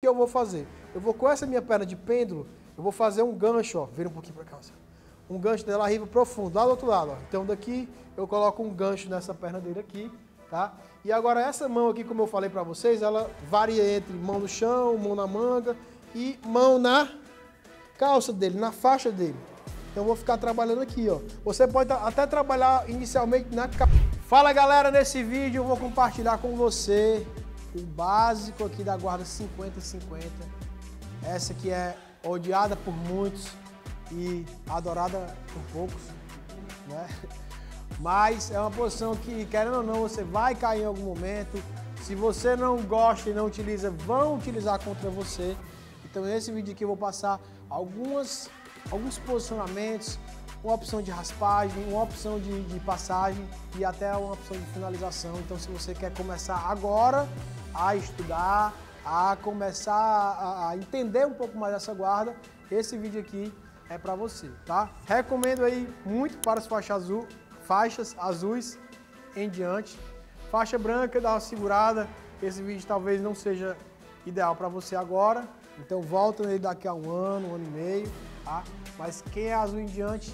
eu vou fazer? Eu vou com essa minha perna de pêndulo, eu vou fazer um gancho, ó, vira um pouquinho para cá, ó, um gancho dela arriba profundo, lá do outro lado, ó. Então daqui eu coloco um gancho nessa perna dele aqui, tá? E agora essa mão aqui, como eu falei para vocês, ela varia entre mão no chão, mão na manga e mão na calça dele, na faixa dele. Então eu vou ficar trabalhando aqui, ó. Você pode até trabalhar inicialmente na calça. Fala galera, nesse vídeo eu vou compartilhar com você o básico aqui da guarda 50-50. Essa que é odiada por muitos e adorada por poucos, né? Mas é uma posição que, querendo ou não, você vai cair em algum momento. Se você não gosta e não utiliza, vão utilizar contra você. Então nesse vídeo aqui eu vou passar alguns posicionamentos, uma opção de raspagem, uma opção de passagem e até uma opção de finalização. Então se você quer começar agora a estudar, a começar a entender um pouco mais dessa guarda, esse vídeo aqui é para você, tá? Recomendo aí muito para as faixas azuis em diante. Faixa branca, dá uma segurada. Esse vídeo talvez não seja ideal para você agora. Então volta nele daqui a um ano e meio, tá? Mas quem é azul em diante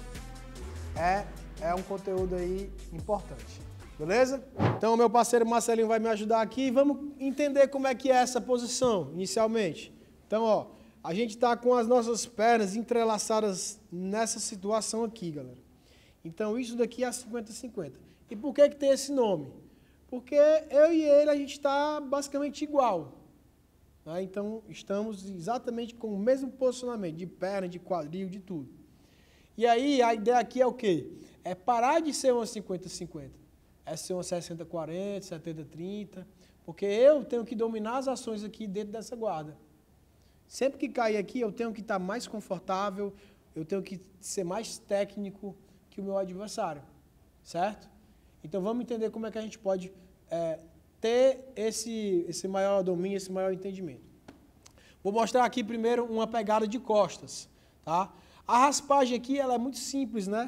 é um conteúdo aí importante. Beleza? Então meu parceiro Marcelinho vai me ajudar aqui. Vamos entender como é que é essa posição inicialmente. Então, ó, a gente está com as nossas pernas entrelaçadas nessa situação aqui, galera. Então isso daqui é 50-50. E por que tem esse nome? Porque eu e ele, a gente está basicamente igual. Né? Então estamos exatamente com o mesmo posicionamento de perna, de quadril, de tudo. E aí a ideia aqui é o quê? É parar de ser uma 50-50. É ser uma 60-40, 70-30. Porque eu tenho que dominar as ações aqui dentro dessa guarda. Sempre que cair aqui, eu tenho que estar mais confortável, eu tenho que ser mais técnico que o meu adversário, certo? Então vamos entender como é que a gente pode ter esse maior domínio, esse maior entendimento. Vou mostrar aqui primeiro uma pegada de costas, tá? A raspagem aqui, ela é muito simples, né?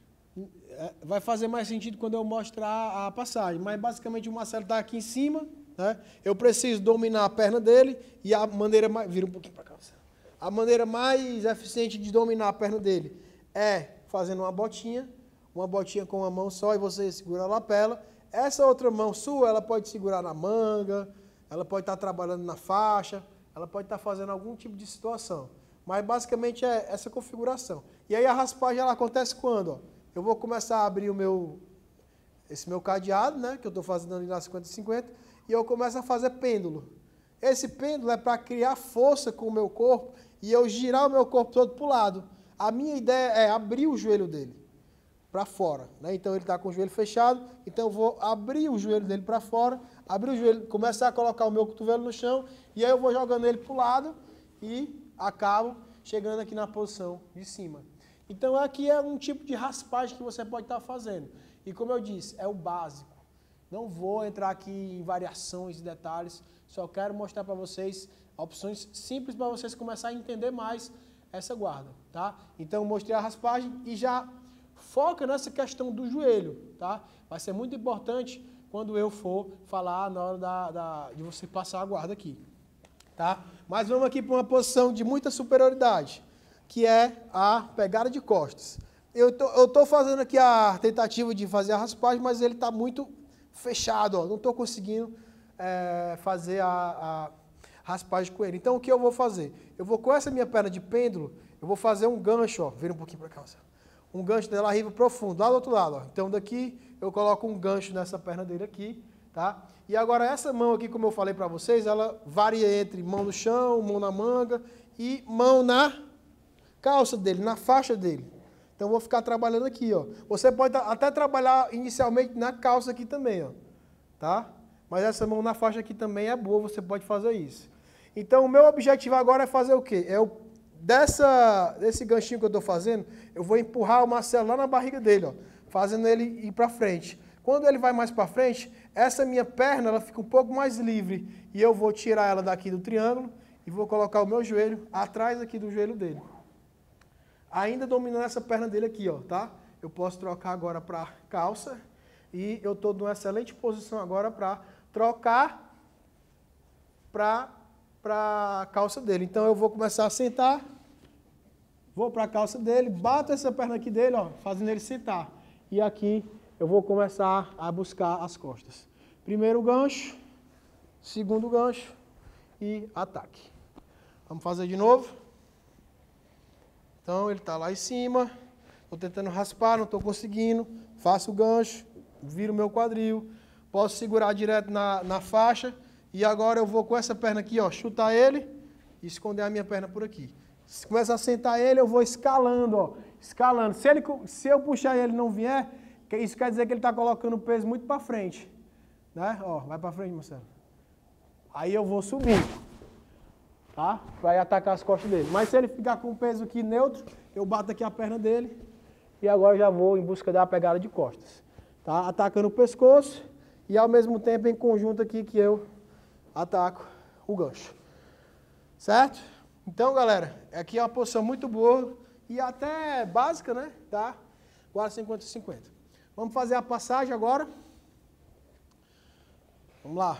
Vai fazer mais sentido quando eu mostrar a passagem, mas basicamente o Marcelo está aqui em cima, né? Eu preciso dominar a perna dele e a maneira mais... Vira um pouquinho para cá. A maneira mais eficiente de dominar a perna dele é fazendo uma botinha com uma mão só e você segura a lapela. Essa outra mão sua, ela pode segurar na manga, ela pode estar trabalhando na faixa, ela pode estar fazendo algum tipo de situação. Mas basicamente é essa configuração. E aí a raspagem ela acontece quando? Ó, eu vou começar a abrir esse meu cadeado, né, que eu estou fazendo ali na 50-50, e eu começo a fazer pêndulo. Esse pêndulo é para criar força com o meu corpo e eu girar o meu corpo todo para o lado. A minha ideia é abrir o joelho dele para fora, né? Então ele está com o joelho fechado, então eu vou abrir o joelho dele para fora, abrir o joelho, começar a colocar o meu cotovelo no chão e aí eu vou jogando ele para o lado e acabo chegando aqui na posição de cima. Então aqui é um tipo de raspagem que você pode estar fazendo. E como eu disse, é o básico. Não vou entrar aqui em variações e detalhes, só quero mostrar para vocês opções simples para vocês começarem a entender mais essa guarda, tá? Então eu mostrei a raspagem e já foca nessa questão do joelho, tá? Vai ser muito importante quando eu for falar na hora de você passar a guarda aqui, tá? Mas vamos aqui para uma posição de muita superioridade, que é a pegada de costas. Eu tô fazendo aqui a tentativa de fazer a raspagem, mas ele está muito fechado, ó, não estou conseguindo fazer a raspagem com ele. Então o que eu vou fazer? Eu vou com essa minha perna de pêndulo, eu vou fazer um gancho, ó, vira um pouquinho para cá, ó, um gancho dela arriba profundo, lá do outro lado, ó. Então daqui eu coloco um gancho nessa perna dele aqui, tá? E agora essa mão aqui, como eu falei para vocês, ela varia entre mão no chão, mão na manga e mão na calça dele, na faixa dele. Então eu vou ficar trabalhando aqui, ó. Você pode até trabalhar inicialmente na calça aqui também, ó, tá? Mas essa mão na faixa aqui também é boa, você pode fazer isso. Então o meu objetivo agora é fazer o quê? Desse ganchinho que eu estou fazendo, eu vou empurrar o Marcelo lá na barriga dele, ó, fazendo ele ir para frente. Quando ele vai mais para frente, essa minha perna ela fica um pouco mais livre e eu vou tirar ela daqui do triângulo e vou colocar o meu joelho atrás aqui do joelho dele. Ainda dominando essa perna dele aqui, ó, tá? Eu posso trocar agora para calça e eu estou numa excelente posição agora para trocar para para a calça dele. Então eu vou começar a sentar, vou para a calça dele, bato essa perna aqui dele, ó, fazendo ele sentar. E aqui eu vou começar a buscar as costas. Primeiro gancho, segundo gancho e ataque. Vamos fazer de novo. Então ele está lá em cima, estou tentando raspar, não estou conseguindo, faço o gancho, viro o meu quadril, posso segurar direto na faixa e agora eu vou com essa perna aqui, ó, chutar ele e esconder a minha perna por aqui. Se começa a sentar ele, eu vou escalando, ó, escalando. Se eu puxar ele e não vier, isso quer dizer que ele está colocando o peso muito para frente, né? Ó, vai para frente, Marcelo. Aí eu vou subir, tá? Vai atacar as costas dele. Mas se ele ficar com o peso aqui neutro, eu bato aqui a perna dele e agora já vou em busca da pegada de costas, tá? Atacando o pescoço e ao mesmo tempo em conjunto aqui que eu ataco o gancho, certo? Então, galera, aqui é uma posição muito boa e até básica, né? Tá? Agora 50-50. Vamos fazer a passagem agora. Vamos lá.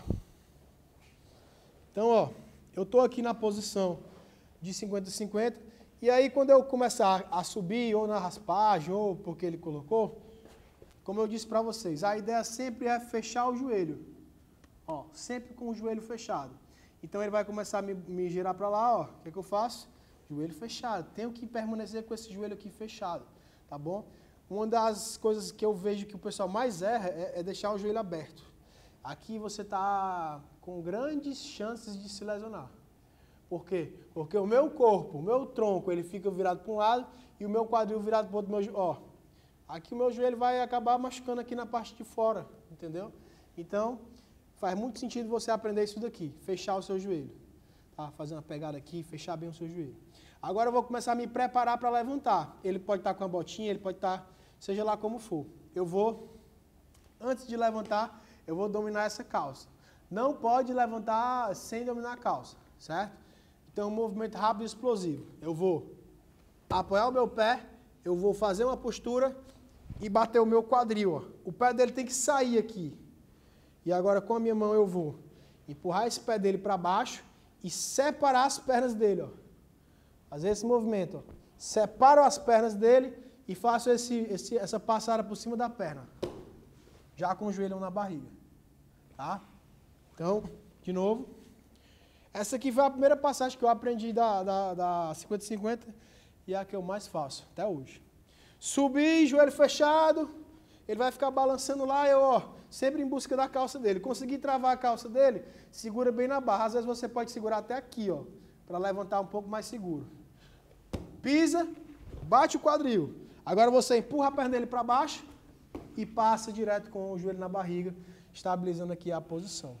Então, ó, eu estou aqui na posição de 50-50 e aí quando eu começar a subir ou na raspagem ou porque ele colocou, como eu disse para vocês, a ideia sempre é fechar o joelho. Ó, sempre com o joelho fechado. Então ele vai começar a me girar para lá, ó. O que é que eu faço? Joelho fechado. Tenho que permanecer com esse joelho aqui fechado, tá bom? Uma das coisas que eu vejo que o pessoal mais erra é deixar o joelho aberto. Aqui você está com grandes chances de se lesionar. Por quê? Porque o meu corpo, o meu tronco, ele fica virado para um lado e o meu quadril virado para o outro. Ó, aqui o meu joelho vai acabar machucando aqui na parte de fora, entendeu? Então, faz muito sentido você aprender isso daqui, fechar o seu joelho. Tá? Fazer uma pegada aqui, fechar bem o seu joelho. Agora eu vou começar a me preparar para levantar. Ele pode estar com a botinha, ele pode estar, seja lá como for. Eu vou, antes de levantar, eu vou dominar essa calça. Não pode levantar sem dominar a calça, certo? Então, um movimento rápido e explosivo. Eu vou apoiar o meu pé, eu vou fazer uma postura e bater o meu quadril. Ó. O pé dele tem que sair aqui. E agora, com a minha mão, eu vou empurrar esse pé dele para baixo e separar as pernas dele. Ó. Fazer esse movimento. Ó. Separo as pernas dele e faço essa passada por cima da perna. Já com o joelho na barriga. Tá? Então, de novo. Essa aqui foi a primeira passagem que eu aprendi da 50-50 e é a que eu mais faço até hoje. Subir, joelho fechado, ele vai ficar balançando lá, eu, ó, sempre em busca da calça dele. Conseguir travar a calça dele, segura bem na barra. Às vezes você pode segurar até aqui, ó, para levantar um pouco mais seguro. Pisa, bate o quadril. Agora você empurra a perna dele para baixo e passa direto com o joelho na barriga, estabilizando aqui a posição.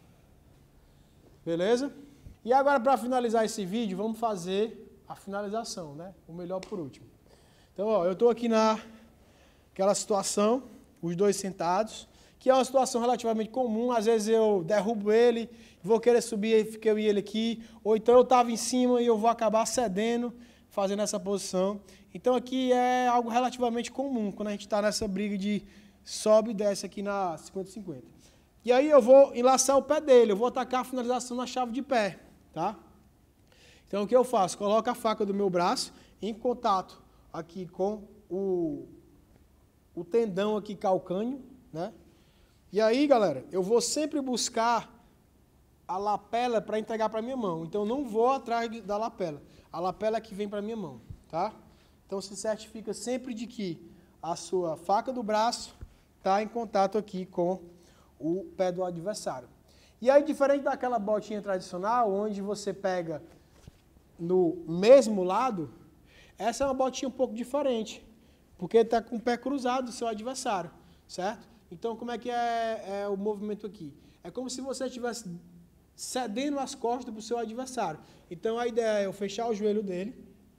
Beleza? E agora, para finalizar esse vídeo, vamos fazer a finalização, né? O melhor por último. Então, ó, eu estou aqui naquela situação, os dois sentados, que é uma situação relativamente comum. Às vezes eu derrubo ele, vou querer subir, fiquei eu e ele aqui. Ou então eu estava em cima e eu vou acabar cedendo, fazendo essa posição. Então, aqui é algo relativamente comum, quando a gente está nessa briga de sobe e desce aqui na 50-50. E aí eu vou enlaçar o pé dele, eu vou atacar a finalização na chave de pé. Tá? Então, o que eu faço? Coloco a faca do meu braço em contato aqui com o tendão aqui calcâneo, né? E aí, galera, eu vou sempre buscar a lapela para entregar para minha mão. Então, eu não vou atrás da lapela. A lapela é que vem para minha mão, tá? Então, se certifica sempre de que a sua faca do braço está em contato aqui com o pé do adversário. E aí, diferente daquela botinha tradicional, onde você pega no mesmo lado, essa é uma botinha um pouco diferente, porque está com o pé cruzado do seu adversário, certo? Então, como é que é o movimento aqui? É como se você estivesse cedendo as costas para o seu adversário. Então, a ideia é eu fechar o joelho dele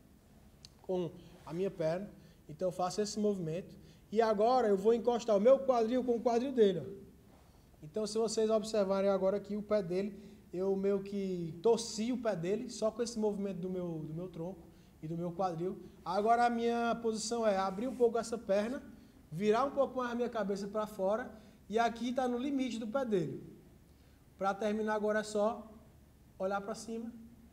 com a minha perna, então eu faço esse movimento, e agora eu vou encostar o meu quadril com o quadril dele, ó. Então, se vocês observarem agora aqui o pé dele, eu meio que torci o pé dele, só com esse movimento do meu tronco e do meu quadril. Agora a minha posição é abrir um pouco essa perna, virar um pouco mais a minha cabeça para fora, e aqui está no limite do pé dele. Para terminar agora é só olhar para cima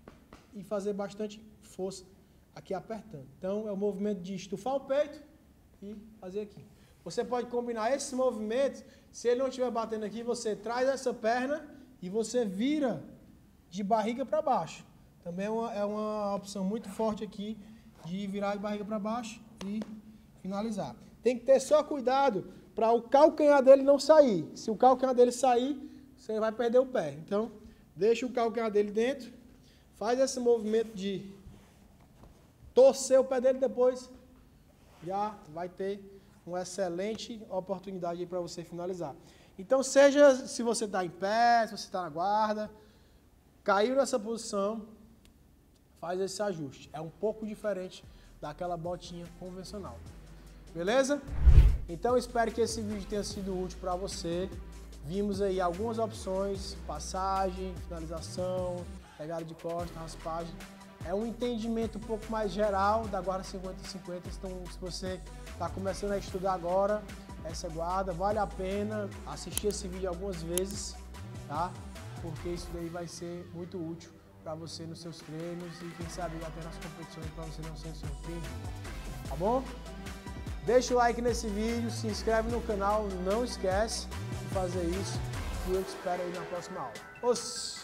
e fazer bastante força aqui apertando. Então, é o movimento de estufar o peito e fazer aqui. Você pode combinar esses movimentos, se ele não estiver batendo aqui, você traz essa perna e você vira de barriga para baixo. Também é uma opção muito forte aqui de virar de barriga para baixo e finalizar. Tem que ter só cuidado para o calcanhar dele não sair. Se o calcanhar dele sair, você vai perder o pé. Então, deixa o calcanhar dele dentro, faz esse movimento de torcer o pé dele, depois já vai ter uma excelente oportunidade para você finalizar. Então, seja se você está em pé, se você está na guarda, caiu nessa posição, faz esse ajuste. É um pouco diferente daquela botinha convencional. Beleza? Então, espero que esse vídeo tenha sido útil para você. Vimos aí algumas opções, passagem, finalização, pegada de costas, raspagem. É um entendimento um pouco mais geral da guarda 50-50. Então, se você está começando a estudar agora, essa guarda, vale a pena assistir esse vídeo algumas vezes, tá? Porque isso daí vai ser muito útil para você nos seus treinos e quem sabe até nas competições para você não ser surpreendido, tá bom? Deixa o like nesse vídeo, se inscreve no canal, não esquece de fazer isso e eu te espero aí na próxima aula.